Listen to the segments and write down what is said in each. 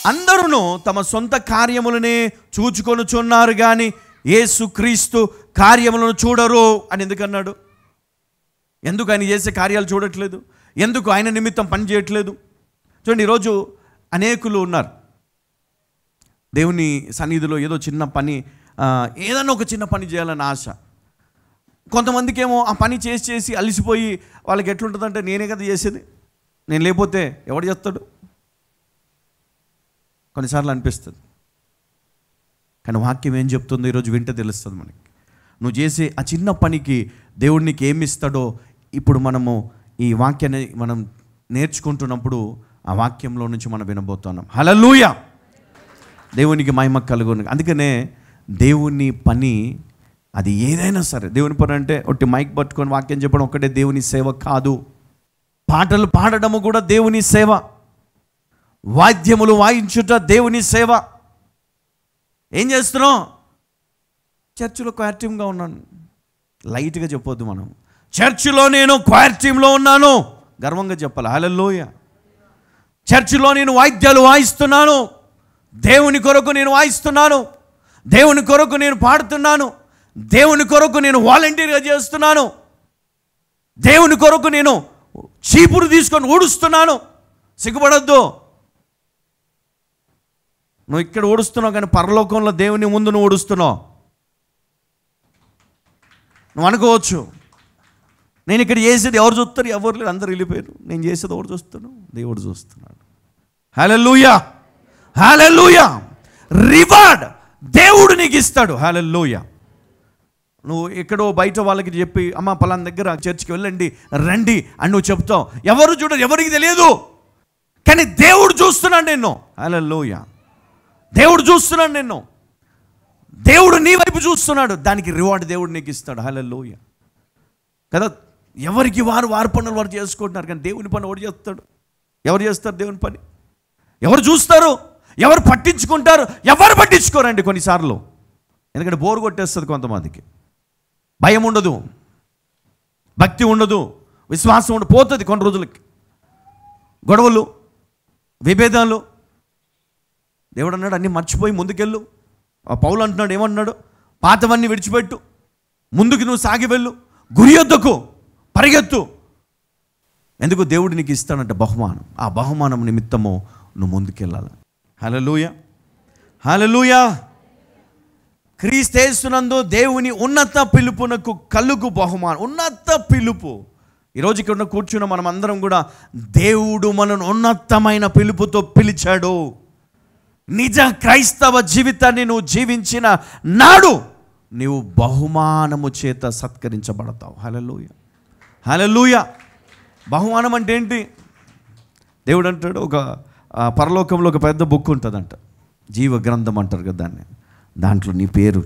అందరూ తమ సొంత కార్యములనే చూచుకొనుచున్నారు కానీ యేసుక్రీస్తు కార్యములను చూడరు అని ఎందుకన్నాడు? ఎందుకు ఆయన చేసే కార్యాలు చూడట్లేదు? ఎందుకు ఆయన నిమిత్తం పని చేయట్లేదు? చూడండి, ఈరోజు అనేకులు ఉన్నారు దేవుని సన్నిధిలో ఏదో చిన్న పని, ఏదైనా ఒక చిన్న పని చేయాలని ఆశ. కొంతమందికి ఏమో ఆ పని చేసి చేసి అలసిపోయి వాళ్ళకి ఎట్లుంటుందంటే, నేనే కదా చేసేది, నేను లేకపోతే ఎవడు చేస్తాడు కొన్నిసార్లు అనిపిస్తుంది. కానీ వాక్యం ఏం చెప్తుందో ఈరోజు వింటే తెలుస్తుంది మనకి. నువ్వు చేసే ఆ చిన్న పనికి దేవుడు నీకు ఏమి ఇస్తాడో ఇప్పుడు మనము ఈ వాక్యాన్ని మనం నేర్చుకుంటున్నప్పుడు ఆ వాక్యంలో నుంచి మనం వినబోతున్నాం. హల్లెలూయా, దేవునికి మహిమ కలుగును. అందుకనే దేవుని పని అది ఏదైనా సరే, దేవుని పని అంటే ఒకటి మైక్ పట్టుకొని వాక్యం చెప్పడం ఒకటే దేవుని సేవ కాదు. పాటలు పాడడము కూడా దేవుని సేవ, వాద్యములు వాయించుట దేవుని సేవ. ఏం చేస్తున్నాం? చర్చిలో క్వైర్ టీమ్గా ఉన్నాను, లైట్గా చెప్పొద్దు. మనం చర్చిలో నేను క్వైర్ టీంలో ఉన్నాను, గర్వంగా చెప్పాలి. హల్లెలూయా. చర్చిలో నేను వాయిద్యాలు వాయిస్తున్నాను, దేవుని కొరకు నేను వాయిస్తున్నాను, దేవుని కొరకు నేను పాడుతున్నాను, దేవుని కొరకు నేను వాలంటీర్గా చేస్తున్నాను, దేవుని కొరకు నేను చీపురు తీసుకొని ఊడుస్తున్నాను. సిగ్గుపడొద్దు. నువ్వు ఇక్కడ ఊడుస్తున్నావు కానీ పరలోకంలో దేవుని ముందు నువ్వు ఊడుస్తున్నావు. నువ్వు అనుకోవచ్చు, నేను ఇక్కడ చేసేది ఎవరు చూస్తారు? ఎవరు లేరు, అందరు వెళ్ళిపోయారు. నేను చేసేది ఎవరు చూస్తున్నావు? దేవుడు చూస్తున్నాడు. హల్లెలూయా, హల్లెలూయా. రివార్డ్ దేవుడు నీకు ఇస్తాడు. హల్లెలూయా. నువ్వు ఎక్కడో బయట వాళ్ళకి చెప్పి, అమ్మ పలానా దగ్గర చర్చికి వెళ్ళండి రండి అని నువ్వు చెప్తావు. ఎవరు చూడరు, ఎవరికి తెలియదు, కానీ దేవుడు చూస్తున్నాడు నిన్ను. హల్లెలూయా. దేవుడు చూస్తున్నాడు నిన్ను, దేవుడు నీ వైపు చూస్తున్నాడు. దానికి రివార్డ్ దేవుడు నీకు ఇస్తాడు. హల్లెలూయా కదా. ఎవరికి వారు పనులు వారు చేసుకుంటున్నారు, కానీ దేవుని పని ఎవరు చేస్తాడు? ఎవరు చేస్తారు దేవుని పని? ఎవరు చూస్తారు? ఎవరు పట్టించుకుంటారు? ఎవరు పట్టించుకోరండి కొన్నిసార్లు. ఎందుకంటే బోరు కొట్టేస్తుంది కొంతమందికి. భయం ఉండదు, భక్తి ఉండదు, విశ్వాసం ఉండదు, పోతుంది కొన్ని రోజులకి. గొడవలు, విభేదాలు. దేవుడు అన్నాడు అన్నీ మర్చిపోయి ముందుకెళ్ళు. పౌలు అంటున్నాడు, ఏమన్నాడు? పాతవన్నీ విడిచిపెట్టు, ముందుకు నువ్వు సాగి వెళ్ళు, గురి యొద్దకు పరిగెత్తు. ఎందుకు? దేవుడు నీకు ఇస్తాడంట బహుమానం. ఆ బహుమానం నిమిత్తము నువ్వు ముందుకెళ్ళాలి. హల్లెలూయా, హల్లెలూయా. క్రీస్తేస్తునందు దేవుని ఉన్నత పిలుపునకు కలుగు బహుమానం. ఉన్నత పిలుపు. ఈరోజు ఇక్కడ కూర్చున్న మనం అందరం కూడా దేవుడు మనను ఉన్నతమైన పిలుపుతో పిలిచాడు. నిజ క్రైస్తవ జీవితాన్ని నువ్వు జీవించిన నాడు నీవు బహుమానము చేత సత్కరించబడతావు. హల్లెలూయా, హల్లెలూయా. బహుమానం అంటే ఏంటి? దేవుడు అంటాడు, ఒక పరలోకంలో ఒక పెద్ద బుక్ ఉంటుందంట, జీవ గ్రంథం అంటారు కదా దాన్ని. దాంట్లో నీ పేరు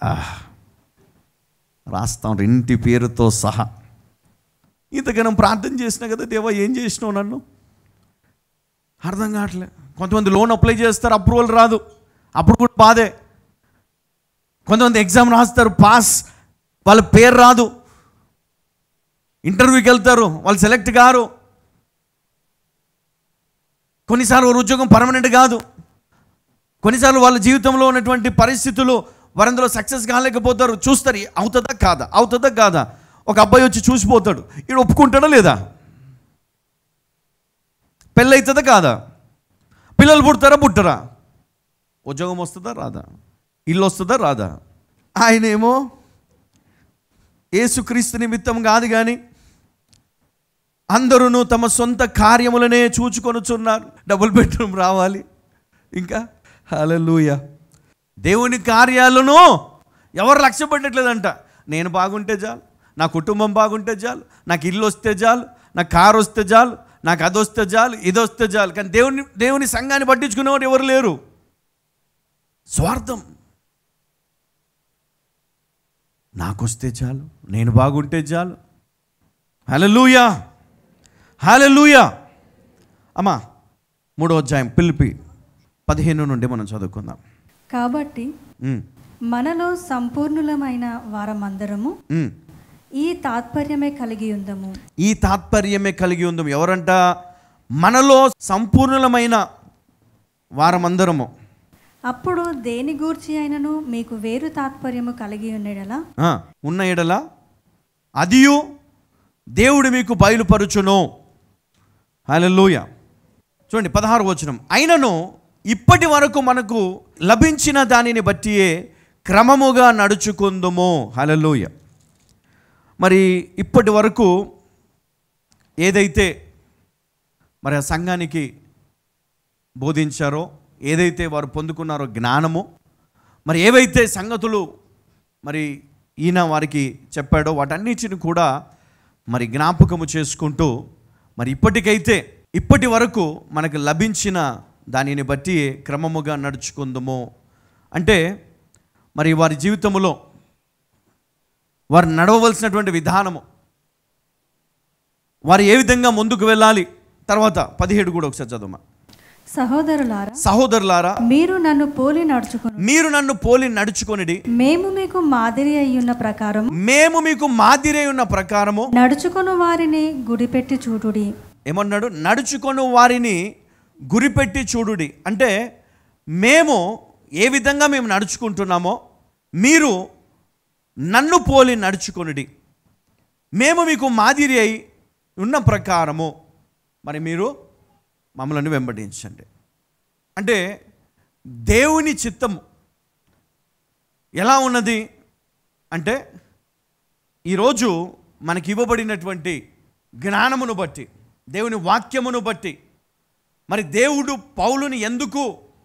రాస్తాం, ఇంటి పేరుతో సహా. ఇంతగానం ప్రార్థన చేసినా కదా, దేవా ఏం చేసినావు నన్ను? అర్థం కావట్లే. కొంతమంది లోన్ అప్లై చేస్తారు, అప్రూవల్ రాదు, అప్పుడు కూడా బాధే. కొంతమంది ఎగ్జామ్ రాస్తారు, పాస్, వాళ్ళ పేరు రాదు. ఇంటర్వ్యూకి వెళ్తారు, వాళ్ళు సెలెక్ట్ కారు. కొన్నిసార్లు వారి ఉద్యోగం పర్మనెంట్ కాదు. కొన్నిసార్లు వాళ్ళ జీవితంలో ఉన్నటువంటి పరిస్థితులు వారందులో సక్సెస్ కాలేకపోతారు. చూస్తారు, అవుతుందా కాదా, అవుతుందా కాదా. ఒక అబ్బాయి వచ్చి చూసిపోతాడు, ఈడు ఒప్పుకుంటాడా లేదా? పెళ్ళి అవుతుందా కాదా? పిల్లలు పుడతారా పుట్టరా? ఉద్యోగం వస్తుందా రాదా? ఇల్లు వస్తుందా రాదా? ఆయనేమో యేసుక్రీస్తు నిమిత్తం కాదు కానీ అందరూ తమ సొంత కార్యములనే చూచుకొనుచున్నారు. డబుల్ బెడ్రూమ్ రావాలి ఇంకా. హల్లెలూయా. దేవుని కార్యాలను ఎవరు లక్ష్య పెట్టట్లేదంట. నేను బాగుంటే చాలు, నా కుటుంబం బాగుంటే చాలు, నాకు ఇల్లు వస్తే చాలు, నాకు కారు వస్తే చాలు, నాకు అది వస్తే చాలు, ఇది వస్తే చాలు. కానీ దేవుని సంఘాన్ని పట్టించుకునేవారు ఎవరు లేరు. స్వార్థం. నాకు వస్తే చాలు, నేను బాగుంటే చాలు. హల్లెలూయా, హల్లెలూయా. అమ్మా 3వ అధ్యాయం ఫిలిప్పీ 15 నుండి మనం చదువుకుందాం. కాబట్టి మనలో సంపూర్ణులమైన వారమందరము ఈ తాత్పర్యమే కలిగి ఉందము. ఈ తాత్పర్యమే కలిగి ఉందము. ఎవరంట? మనలో సంపూర్ణులమైన వారమందరము. అప్పుడు దేని గూర్చి అయినను మీకు వేరు తాత్పర్యము కలిగి ఉన్న ఎడల అదియు దేవుడు మీకు బయలుపరుచును. హల్లెలూయా. చూడండి 16వ వచనం. అయినను ఇప్పటి వరకు మనకు లభించిన దానిని బట్టియే క్రమముగా నడుచుకుందుము. హల్లెలూయా. మరి ఇప్పటి వరకు ఏదైతే మరి ఆ సంఘానికి బోధించారో, ఏదైతే వారు పొందుకున్నారో జ్ఞానము, మరి ఏవైతే సంగతులు మరి ఈయన వారికి చెప్పాడో వాటన్నిటిని కూడా మరి జ్ఞాపకము చేసుకుంటూ, మరి ఇప్పటి వరకు మనకు లభించిన దానిని బట్టి క్రమముగా నడుచుకుందాము. అంటే మరి వారి జీవితంలో వారు నడవవలసినటువంటి విధానము, వారు ఏ విధంగా ముందుకు వెళ్ళాలి. తర్వాత 17 కూడా ఒకసారి చదవమా. సహోదరులారా మీరు నన్ను పోలి నడుచుకొనిడి. మేము మీకు మాదిరి అయ్యున్న ప్రకారము నడుచుకొను వారిని గురిపెట్టి చూడుడి. ఏమన్నాడు? నడుచుకొను వారిని గురిపెట్టి చూడుడి. అంటే మేము ఏ విధంగా మేము నడుచుకుంటున్నామో మీరు నన్ను పోలి నడుచుకొనిడి. మేము మీకు మాదిరి అయి ఉన్న ప్రకారము మరి మీరు మమ్మల్ని వెంబడించండి. అంటే దేవుని చిత్తము ఎలా ఉన్నది అంటే, ఈరోజు మనకి ఇవ్వబడినటువంటి జ్ఞానమును బట్టి, దేవుని వాక్యమును బట్టి, మరి దేవుడు పౌలుని ఎందుకు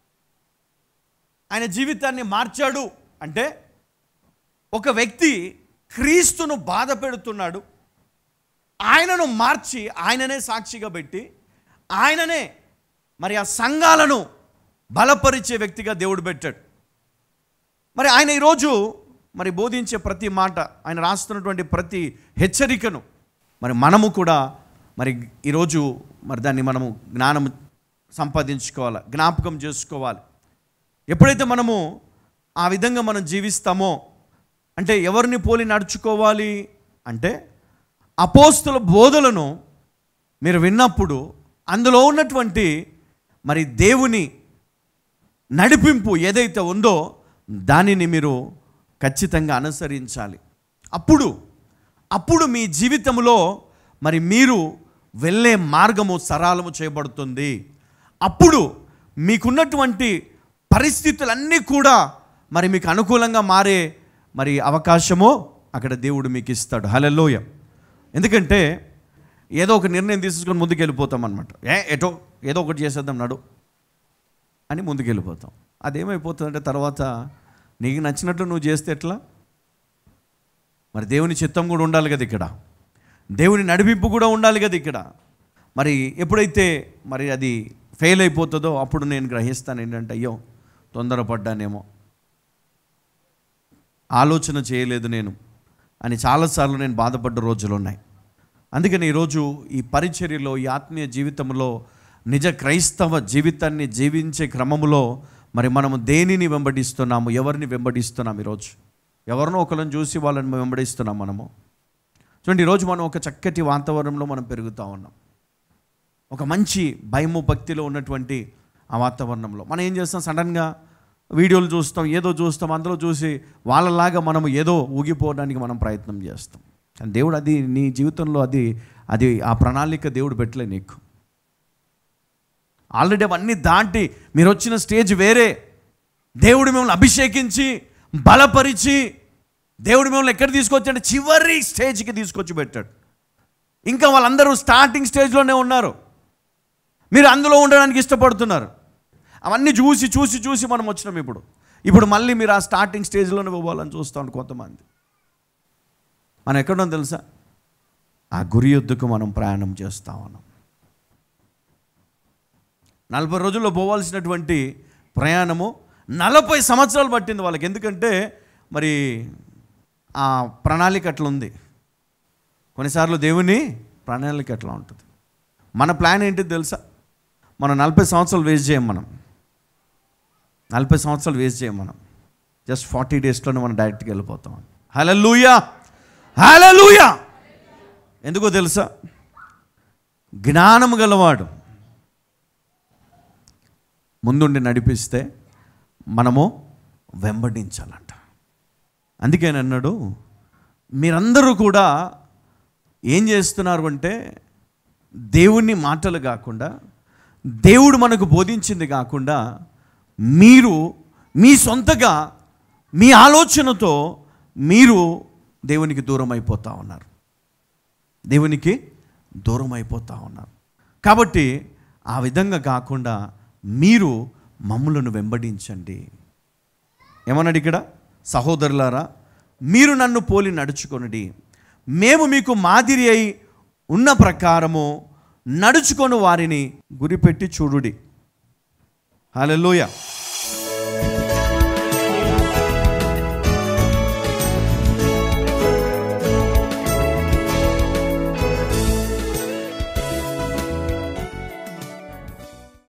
ఆయన జీవితాన్ని మార్చాడు అంటే, ఒక వ్యక్తి క్రీస్తును బాధ పెడుతున్నాడు, ఆయనను మార్చి ఆయననే సాక్షిగా పెట్టి ఆయననే మరి ఆ సంఘాలను బలపరిచే వ్యక్తిగా దేవుడు పెట్టాడు. మరి ఆయన ఈరోజు మరి బోధించే ప్రతి మాట, ఆయన రాస్తున్నటువంటి ప్రతి హెచ్చరికను మరి మనము కూడా మరి ఈరోజు మరి దాన్ని మనము జ్ఞానం సంపాదించుకోవాలి, జ్ఞాపకం చేసుకోవాలి. ఎప్పుడైతే మనము ఆ విధంగా మనం జీవిస్తామో, అంటే ఎవరిని పోలి నడుచుకోవాలి అంటే, అపోస్తుల బోధలను మీరు విన్నప్పుడు అందులో ఉన్నటువంటి మరి దేవుని నడిపింపు ఏదైతే ఉందో దానిని మీరు ఖచ్చితంగా అనుసరించాలి. అప్పుడు మీ జీవితంలో మరి మీరు వెళ్ళే మార్గము సరళము చేయబడుతుంది. అప్పుడు మీకున్నటువంటి పరిస్థితులన్నీ కూడా మరి మీకు అనుకూలంగా మారే మరి అవకాశము అక్కడ దేవుడు మీకు ఇస్తాడు. హల్లెలూయా. ఎందుకంటే ఏదో ఒక నిర్ణయం తీసుకొని ముందుకు వెళ్ళిపోతాం అనమాట. ఏదో ఒకటి చేసేద్దాం నడు అని ముందుకు వెళ్ళిపోతాం. అదేమైపోతుందంటే తర్వాత నీకు నచ్చినట్లు నువ్వు చేస్తే ఎట్లా? మరి దేవుని చిత్తం కూడా ఉండాలి కదా ఇక్కడ, దేవుని నడిపింపు కూడా ఉండాలి కదా ఇక్కడ. మరి ఎప్పుడైతే మరి అది ఫెయిల్ అయిపోతుందో అప్పుడు నేను గ్రహిస్తాను ఏంటంటే, అయ్యో తొందరపడ్డానేమో, ఆలోచన చేయలేదు నేను అని చాలాసార్లు నేను బాధపడ్డ రోజులు ఉన్నాయి. అందుకని ఈరోజు ఈ పరిచర్యలో, ఈ ఆత్మీయ జీవితంలో, నిజ క్రైస్తవ జీవితాన్ని జీవించే క్రమంలో మరి మనము దేనిని వెంబడిస్తున్నాము, ఎవరిని వెంబడిస్తున్నాం? ఈరోజు ఎవరినో ఒకరిని చూసి వాళ్ళని వెంబడిస్తున్నాం మనము. చూడండి, ఈరోజు మనం ఒక చక్కటి వాతావరణంలో మనం పెరుగుతూ ఉన్నాం. ఒక మంచి భయము భక్తిలో ఉన్నటువంటి ఆ వాతావరణంలో మనం ఏం చేస్తాం? సడన్గా వీడియోలు చూస్తాం, ఏదో చూస్తాం, అందులో చూసి వాళ్ళలాగా మనము ఏదో ఊగిపోవడానికి మనం ప్రయత్నం చేస్తాం. కానీ దేవుడు అది నీ జీవితంలో అది ఆ ప్రణాళిక దేవుడు పెట్టలే నీకు. ఆల్రెడీ అవన్నీ దాటి మీరు వచ్చిన స్టేజ్ వేరే. దేవుడు మిమ్మల్ని అభిషేకించి బలపరిచి దేవుడు మిమ్మల్ని ఎక్కడ తీసుకొచ్చాడు? చివరి స్టేజ్కి తీసుకొచ్చి పెట్టాడు. ఇంకా వాళ్ళందరూ స్టార్టింగ్ స్టేజ్లోనే ఉన్నారు, మీరు అందులో ఉండడానికి ఇష్టపడుతున్నారు. అవన్నీ చూసి చూసి చూసి మనం వచ్చినాం. ఇప్పుడు మళ్ళీ మీరు ఆ స్టార్టింగ్ స్టేజ్లోనే పోవాలని చూస్తాం కొంతమంది. మనం ఎక్కడో తెలుసా? ఆ గురి యొద్దకు మనం ప్రయాణం చేస్తా ఉన్నాం. 40 రోజుల్లో పోవాల్సినటువంటి ప్రయాణము 40 సంవత్సరాలు పట్టింది వాళ్ళకి. ఎందుకంటే మరి ఆ ప్రణాళిక అట్లా ఉంది. కొన్నిసార్లు దేవుని ప్రణాళిక అట్లా ఉంటుంది. మన ప్లాన్ ఏంటి తెలుసా? మనం 40 సంవత్సరాలు వేస్ట్ చేయం. మనం 40 సంవత్సరాలు వేస్ట్ చేయం. మనం జస్ట్ 40 డేస్లోనే మనం డైరెక్ట్గా వెళ్ళిపోతాం. హల్లెలూయా, హల్లెలూయా. ఎందుకో తెలుసా? జ్ఞానము గలవాడు ముందుండి నడిపిస్తే మనము వెంబడించాలంట. అందుకే అన్నాడు, మీరందరూ కూడా ఏం చేస్తున్నారు అంటే దేవుని మాటలు కాకుండా, దేవుడు మనకు బోధించింది కాకుండా, మీరు మీ సొంతగా మీ ఆలోచనతో మీరు దేవునికి దూరం అయిపోతూ ఉన్నారు. దేవునికి దూరం అయిపోతూ ఉన్నారు. కాబట్టి ఆ విధంగా కాకుండా మీరు మమ్ములను వెంబడించండి. ఏమన్నాడు ఇక్కడ? సహోదరులారా, మీరు నన్ను పోలి నడుచుకొనుడి, మేము మీకు మాదిరి అయి ఉన్న ప్రకారము నడుచుకొని వారిని గురిపెట్టి చూడుడి. హల్లెలూయా.